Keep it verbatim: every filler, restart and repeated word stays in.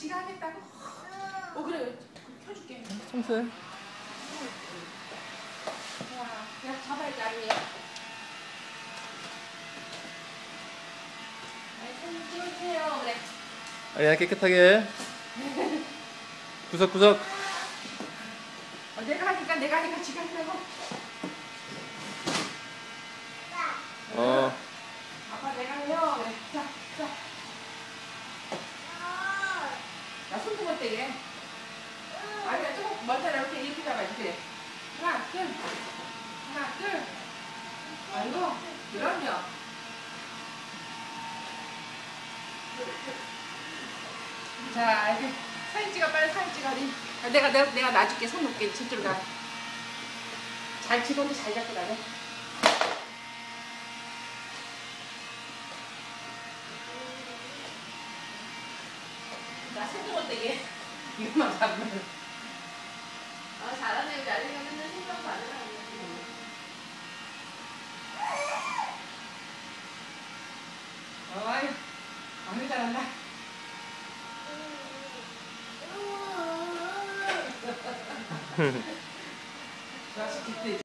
지가 하겠다고? 어 그래 켜줄게. 청소해. 자, 그냥 잡아야지 아니에요. 아니 손 찍어주세요. 그래. 아리야 깨끗하게. 구석구석. 어, 내가 하니까 내가 하니까 지가 하려고. 어. 아빠 내가 해요. 그래. 자, 자. 나 손톱 떼게. 아니야 조금 멀잖아. 이렇게 이렇게 잡아야지. 그래. 하나, 둘. 하나, 둘. 아이고, 그럼요. 자, 이렇게 사진 찍어, 빨리 사진 찍어. 아, 내가, 내가, 내가 놔줄게. 손 놓게. 저쪽으로 가. 잘 찍어도 잘 잡고 가네. 나 손톱 떼게. 이것만 잡으면. 아, 잘하네. 우리 아리가 맨날 신경 받으라고. 어이, 아유 잘한다. 좋아서 기대.